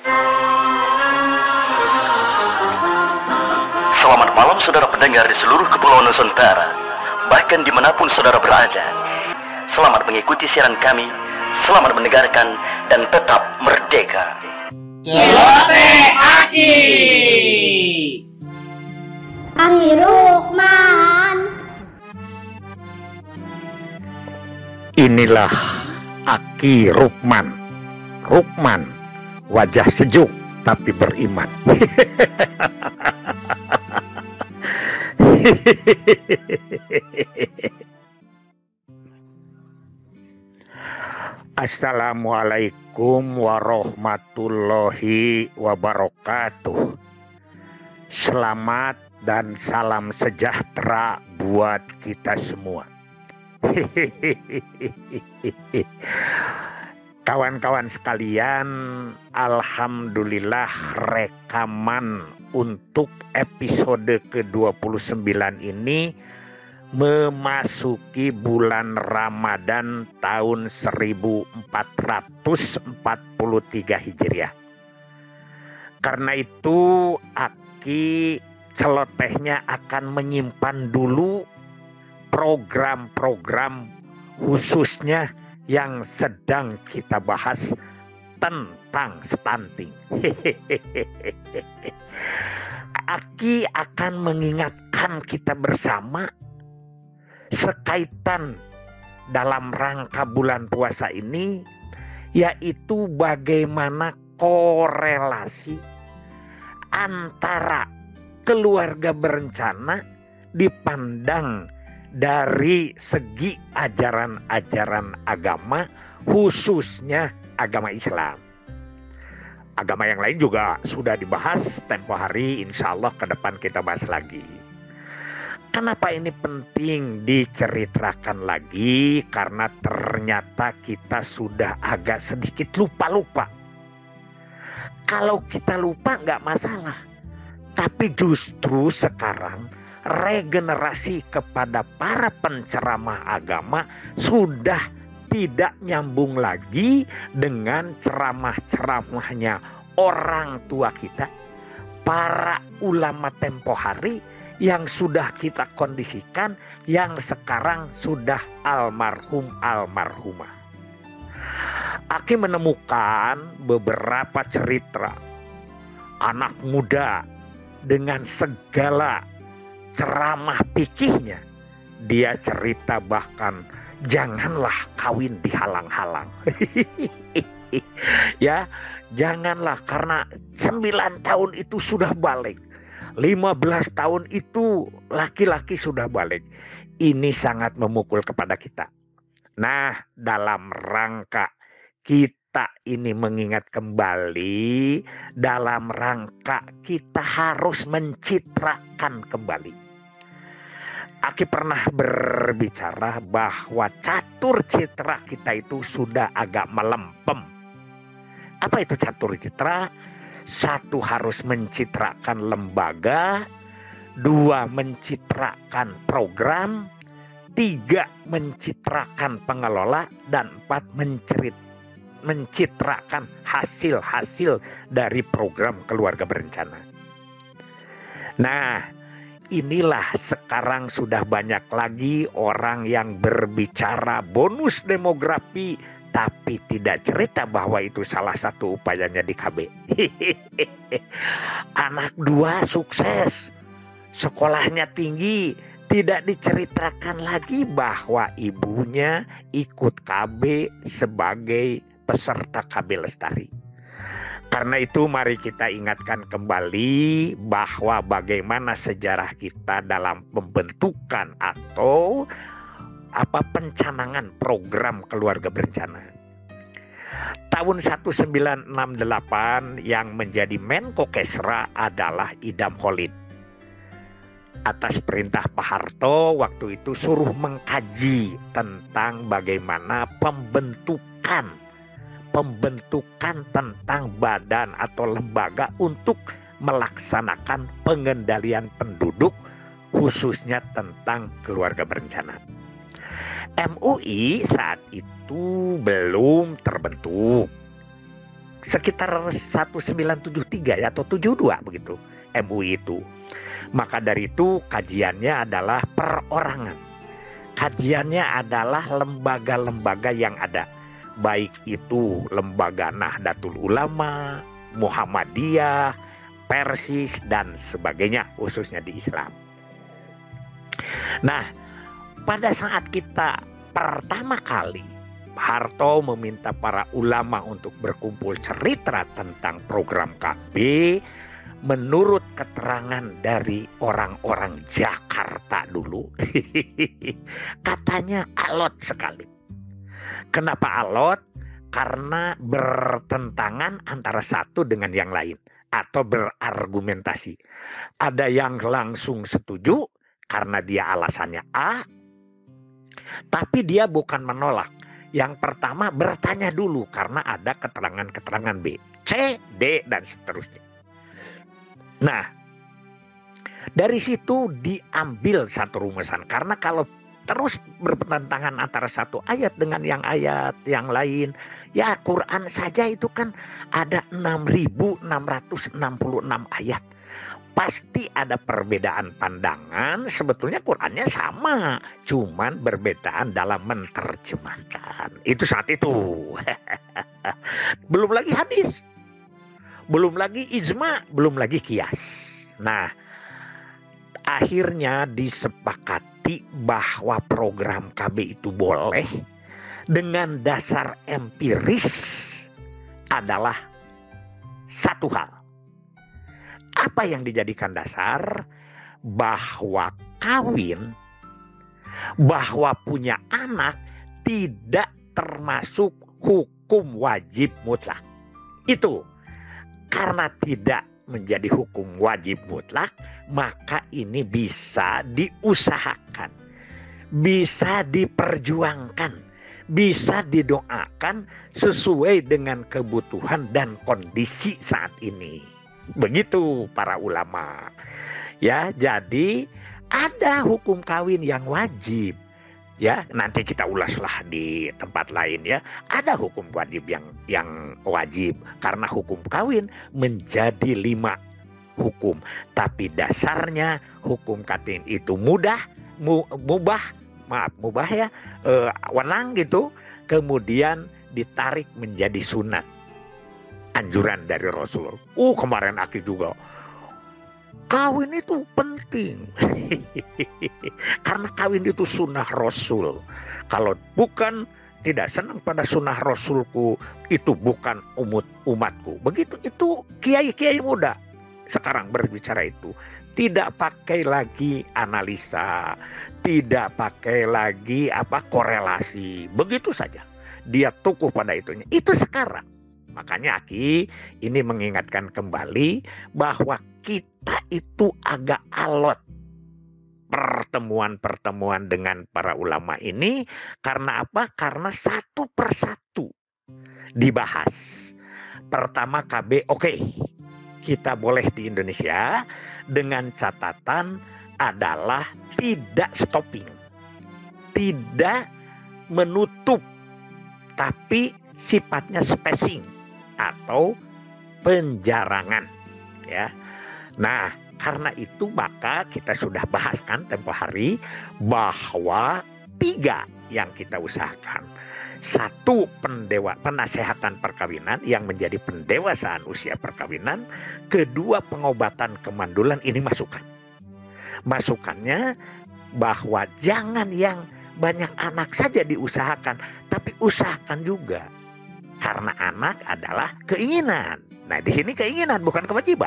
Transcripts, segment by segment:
Selamat malam saudara pendengar di seluruh kepulauan Nusantara, bahkan dimanapun saudara berada. Selamat mengikuti siaran kami, selamat mendengarkan, dan tetap merdeka. Celote Aki Rukman. Inilah Aki Rukman. Rukman, wajah sejuk tapi beriman. Assalamualaikum warahmatullahi wabarakatuh. Selamat dan salam sejahtera buat kita semua. Kawan-kawan sekalian, alhamdulillah rekaman untuk episode ke-29 ini memasuki bulan Ramadan tahun 1443 Hijriah. Karena itu Aki celotehnya akan menyimpan dulu program-program khususnya yang sedang kita bahas tentang stunting. Aki akan mengingatkan kita bersama sekaitan dalam rangka bulan puasa ini, yaitu bagaimana korelasi antara keluarga berencana dipandang dari segi ajaran-ajaran agama, khususnya agama Islam. Agama yang lain juga sudah dibahas tempo hari, insya Allah ke depan kita bahas lagi. Kenapa ini penting diceritakan lagi? Karena ternyata kita sudah agak sedikit lupa-lupa. Kalau kita lupa nggak masalah, tapi justru sekarang regenerasi kepada para penceramah agama sudah tidak nyambung lagi dengan ceramah-ceramahnya orang tua kita, para ulama tempo hari yang sudah kita kondisikan, yang sekarang sudah almarhumah. Aki menemukan beberapa cerita anak muda dengan segala ceramah fikihnya. Dia cerita bahkan janganlah kawin dihalang-halang. Ya, janganlah, karena 9 tahun itu sudah balik. 15 tahun itu laki-laki sudah balik. Ini sangat memukul kepada kita. Nah, dalam rangka kita ini mengingat kembali, dalam rangka kita harus mencitrakan kembali. Aki pernah berbicara bahwa catur citra kita itu sudah agak melempem. Apa itu catur citra? 1, harus mencitrakan lembaga. 2, mencitrakan program. 3, mencitrakan pengelola. Dan 4, mencitrakan hasil-hasil dari program keluarga berencana. Nah, inilah sekarang sudah banyak lagi orang yang berbicara bonus demografi, tapi tidak cerita bahwa itu salah satu upayanya di KB. Anak 2 sukses, sekolahnya tinggi, tidak diceritakan lagi bahwa ibunya ikut KB sebagai peserta KB Lestari. Karena itu mari kita ingatkan kembali bahwa bagaimana sejarah kita dalam pembentukan atau pencanangan program keluarga berencana. Tahun 1968 yang menjadi Menko Kesra adalah Idam Holik. Atas perintah Pak Harto waktu itu suruh mengkaji tentang bagaimana pembentukan tentang badan atau lembaga untuk melaksanakan pengendalian penduduk, khususnya tentang keluarga berencana. MUI saat itu belum terbentuk. sekitar 1973 ya, atau 72 begitu MUI itu. Maka dari itu kajiannya adalah perorangan. Kajiannya adalah lembaga-lembaga yang ada. Baik itu lembaga Nahdlatul Ulama, Muhammadiyah, Persis, dan sebagainya, khususnya di Islam. Nah, pada saat kita pertama kali Harto meminta para ulama untuk berkumpul cerita tentang program KB, menurut keterangan dari orang-orang Jakarta dulu, katanya alot sekali. Kenapa alot? Karena bertentangan antara satu dengan yang lain atau berargumentasi. Ada yang langsung setuju karena dia alasannya A, tapi dia bukan menolak. Yang pertama bertanya dulu karena ada keterangan-keterangan B, C, D, dan seterusnya. Nah, dari situ diambil satu rumusan. Karena kalau terus bertentangan antara satu ayat dengan yang ayat yang lain, ya Quran saja itu kan ada 6.666 ayat. Pasti ada perbedaan pandangan. Sebetulnya Qurannya sama, cuman berbedaan dalam menerjemahkan. Itu saat itu. Belum lagi hadis, belum lagi ijma, belum lagi kias. Nah, akhirnya disepakati bahwa program KB itu boleh dengan dasar empiris adalah satu hal. Apa yang dijadikan dasar? Bahwa kawin, bahwa punya anak tidak termasuk hukum wajib mutlak. Itu karena tidak menjadi hukum wajib mutlak, maka ini bisa diusahakan, bisa diperjuangkan, bisa didoakan sesuai dengan kebutuhan dan kondisi saat ini. Begitu para ulama. Ya, jadi ada hukum kawin yang wajib. Ya, nanti kita ulaslah di tempat lain ya. Ada hukum wajib yang wajib karena hukum kawin menjadi 5 hukum. Tapi dasarnya hukum kawin itu mubah ya, wenang gitu. Kemudian ditarik menjadi sunat. Anjuran dari Rasul. Kemarin Aki juga. Kawin itu penting. Karena kawin itu sunnah Rasul. Kalau bukan tidak senang pada sunnah Rasulku, itu bukan umatku. Begitu itu kiai-kiai muda sekarang berbicara itu. Tidak pakai lagi analisa, tidak pakai lagi korelasi. Begitu saja. Dia teguh pada itunya. Itu sekarang. Makanya Aki ini mengingatkan kembali bahwa kita itu agak alot pertemuan-pertemuan dengan para ulama ini. Karena apa? Karena satu persatu dibahas. Pertama KB, oke, kita boleh di Indonesia dengan catatan adalah tidak stopping, tidak menutup, tapi sifatnya spacing atau penjarangan ya. Nah, karena itu maka kita sudah bahaskan tempo hari bahwa 3 yang kita usahakan. 1, penasehatan perkawinan yang menjadi pendewasaan usia perkawinan. 2, pengobatan kemandulan. Ini masukannya bahwa jangan yang banyak anak saja diusahakan, tapi usahakan juga. Karena anak adalah keinginan. Nah, di sini keinginan bukan kewajiban.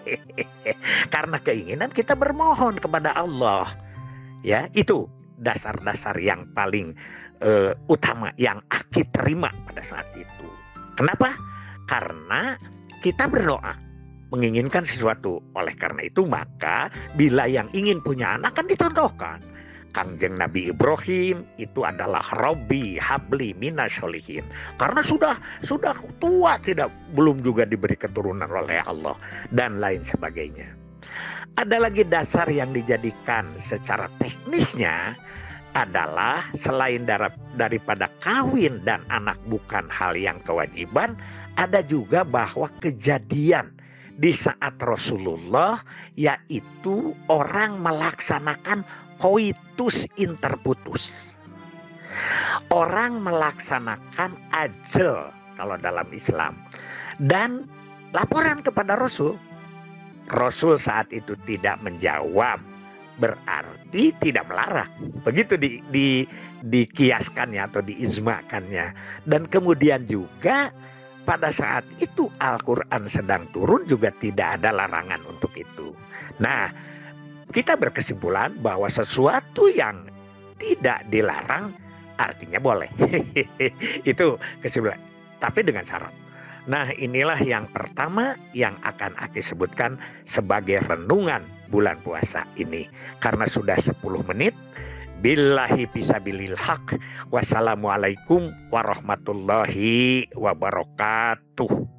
Karena keinginan kita bermohon kepada Allah. Ya, itu dasar-dasar yang paling utama yang Aki terima pada saat itu. Kenapa? Karena kita berdoa menginginkan sesuatu. Oleh karena itu maka bila yang ingin punya anak kan dicontohkan. Kangjeng Nabi Ibrahim itu adalah Robbi habli minasyolihin. Karena sudah tua, belum juga diberi keturunan oleh Allah dan lain sebagainya. Ada lagi dasar yang dijadikan secara teknisnya adalah selain daripada kawin dan anak bukan hal yang kewajiban, ada juga bahwa kejadian di saat Rasulullah, yaitu orang melaksanakan coitus interputus. Orang melaksanakan ajal kalau dalam Islam. Dan laporan kepada Rasul. Rasul saat itu tidak menjawab, berarti tidak melarang. Begitu dikiaskannya atau diizmakannya. Dan kemudian juga pada saat itu Al-Quran sedang turun juga tidak ada larangan untuk itu. Nah, kita berkesimpulan bahwa sesuatu yang tidak dilarang artinya boleh. Itu kesimpulan. Tapi dengan syarat. Nah, inilah yang pertama yang akan Aki sebutkan sebagai renungan bulan puasa ini. Karena sudah 10 menit. Billahi fisabilil haq. Wassalamualaikum warahmatullahi wabarakatuh.